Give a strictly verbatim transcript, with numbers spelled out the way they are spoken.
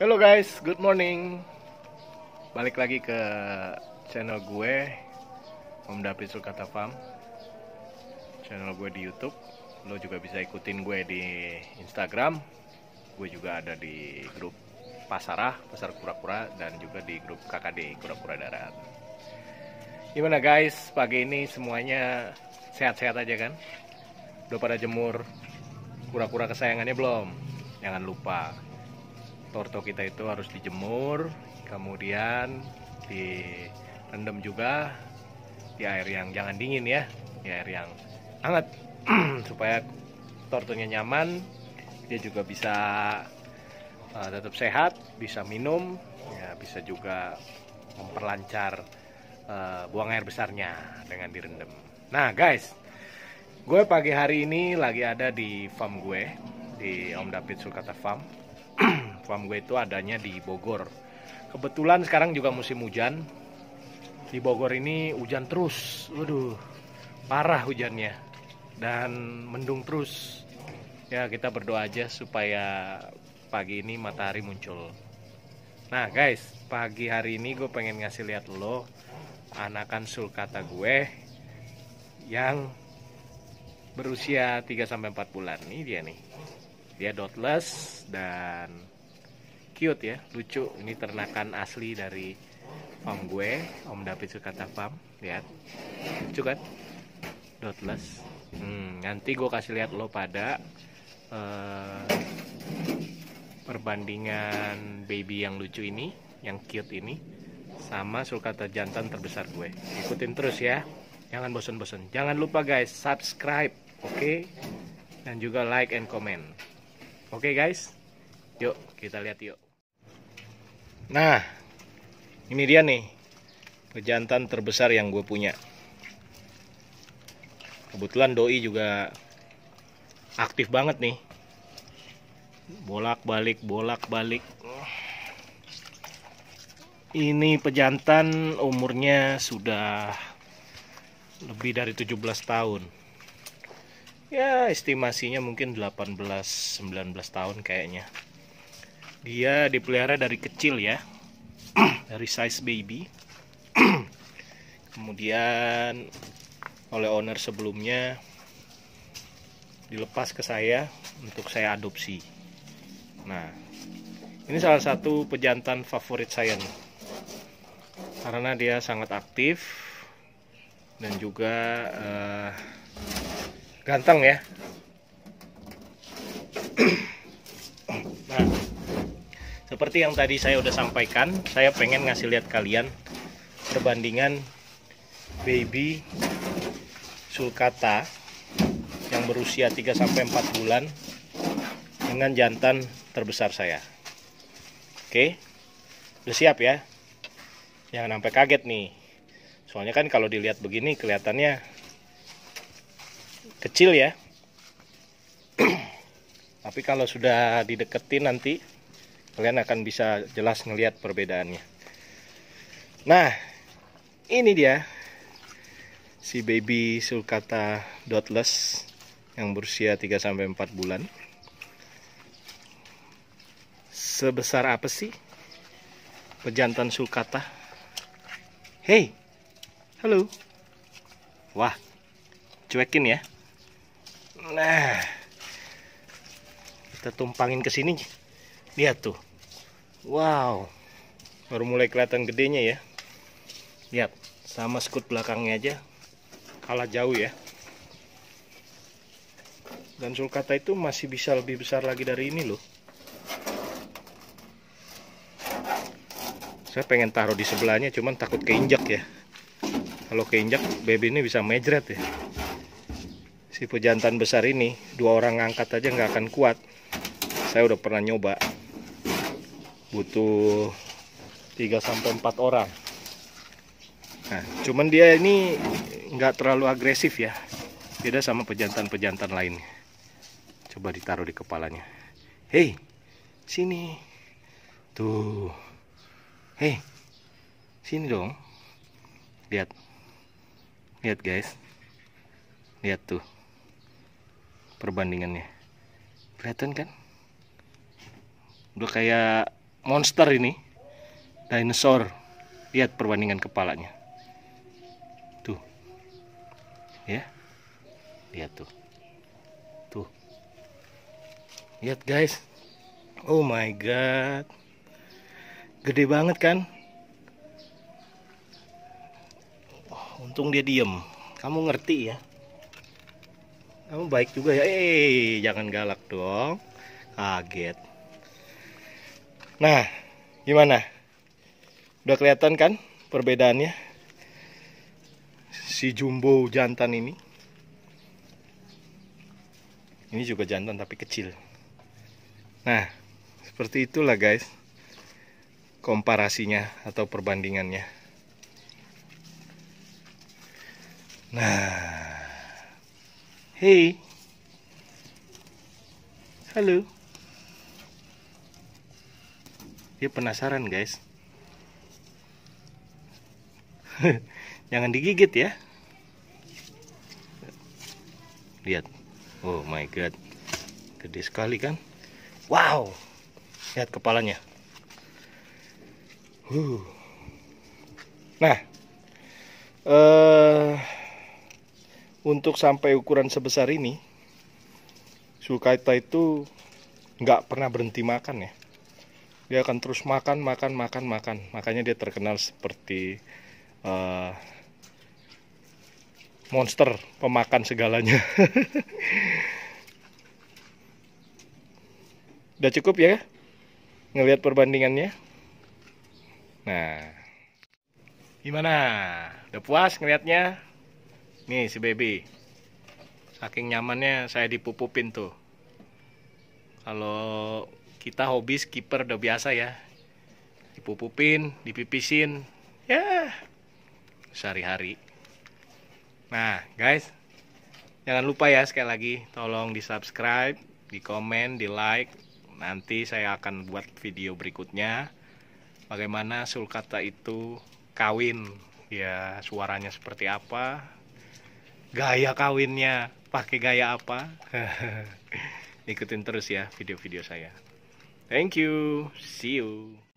Halo guys, good morning. Balik lagi ke channel gue, Om David Sulkata Farm. Channel gue di YouTube. Lo juga bisa ikutin gue di Instagram. Gue juga ada di grup Pasarah, Pasar Kura-Kura, dan juga di grup K K D, Kura-Kura Darat. Gimana guys, pagi ini semuanya sehat-sehat aja kan? Udah pada jemur kura-kura kesayangannya belum? Jangan lupa, torto kita itu harus dijemur, kemudian direndam juga di air yang jangan dingin ya, di air yang hangat supaya tortonya nyaman, dia juga bisa uh, tetap sehat, bisa minum, ya bisa juga memperlancar uh, buang air besarnya dengan direndam. Nah guys, gue pagi hari ini lagi ada di farm gue, di Om David Sulkata Farm. Farm gue itu adanya di Bogor. Kebetulan sekarang juga musim hujan. Di Bogor ini hujan terus. Waduh, parah hujannya. Dan mendung terus. Ya, kita berdoa aja supaya pagi ini matahari muncul. Nah guys, pagi hari ini gue pengen ngasih lihat lo anakan sulcata gue yang berusia tiga sampai empat bulan. Ini dia nih. Dia dotless dan cute ya, lucu. Ini ternakan asli dari farm gue, Om David Sulkata Farm. Lihat, lucu kan? Dotless. Hmm, nanti gue kasih lihat lo pada uh, perbandingan baby yang lucu ini, yang cute ini, sama sulcata jantan terbesar gue. Ikutin terus ya, jangan bosan-bosan. Jangan lupa guys, subscribe, oke? Okay? Dan juga like and comment. Oke okay guys, yuk kita lihat yuk. Nah, ini dia nih pejantan terbesar yang gue punya. Kebetulan doi juga aktif banget nih, bolak-balik bolak-balik. Ini pejantan umurnya sudah lebih dari tujuh belas tahun. Ya, estimasinya mungkin delapan belas sembilan belas tahun kayaknya. Dia dipelihara dari kecil ya. Dari size baby. Kemudian oleh owner sebelumnya dilepas ke saya untuk saya adopsi. Nah, ini salah satu pejantan favorit saya nih. Karena dia sangat aktif dan juga uh, ganteng ya. Nah, seperti yang tadi saya udah sampaikan, saya pengen ngasih lihat kalian perbandingan baby sulcata yang berusia tiga sampai empat bulan dengan jantan terbesar saya. Oke, udah siap ya? Jangan sampai kaget nih. Soalnya kan kalau dilihat begini kelihatannya kecil ya. Tapi kalau sudah dideketin nanti kalian akan bisa jelas ngelihat perbedaannya. Nah, ini dia si baby sulcata dotless yang berusia tiga sampai empat bulan. Sebesar apa sih pejantan sulcata? Hey, halo. Wah, cuekin ya. Nah, kita tumpangin ke sini. Lihat tuh. Wow. Baru mulai kelihatan gedenya ya. Lihat, sama skut belakangnya aja kalah jauh ya. Dan sulcata itu masih bisa lebih besar lagi dari ini loh. Saya pengen taruh di sebelahnya, cuman takut keinjak ya. Kalau keinjak, baby ini bisa mejret ya. Si pejantan besar ini, dua orang ngangkat aja nggak akan kuat. Saya udah pernah nyoba. Butuh tiga sampai empat orang. Nah, cuman dia ini nggak terlalu agresif ya. Beda sama pejantan-pejantan lain. Coba ditaruh di kepalanya. Hei, sini. Tuh. Hei, sini dong. Lihat. Lihat guys. Lihat tuh perbandingannya. Kelihatan kan? Udah kayak monster ini, dinosaur. Lihat perbandingan kepalanya. Tuh. Ya. Lihat tuh. Tuh. Lihat guys. Oh my god. Gede banget kan? Oh, untung dia diem. Kamu ngerti ya? Kamu baik juga ya. Eh, jangan galak dong. Kaget. Nah, gimana? Udah kelihatan kan perbedaannya? Si jumbo jantan ini. Ini juga jantan tapi kecil. Nah, seperti itulah guys. Komparasinya atau perbandingannya. Nah. Hey. Halo. Dia penasaran guys. Jangan digigit ya. Lihat. Oh my god. Gede sekali kan? Wow. Lihat kepalanya. Uh. Nah. Uh, untuk sampai ukuran sebesar ini, sulcata itu nggak pernah berhenti makan ya. Dia akan terus makan, makan, makan, makan. Makanya dia terkenal seperti uh, monster pemakan segalanya. Udah cukup ya ngelihat perbandingannya. Nah, gimana? Udah puas ngelihatnya? Nih si baby. Saking nyamannya saya dipupupin tuh. Kalau kita hobi skipper udah biasa ya. Dipupupin, dipipisin. Ya, sehari-hari. Nah guys, jangan lupa ya sekali lagi, tolong di subscribe, di komen, di like. Nanti saya akan buat video berikutnya bagaimana sulcata itu kawin. Ya, suaranya seperti apa, gaya kawinnya pakai gaya apa. Ikutin terus ya video-video saya. Thank you, see you.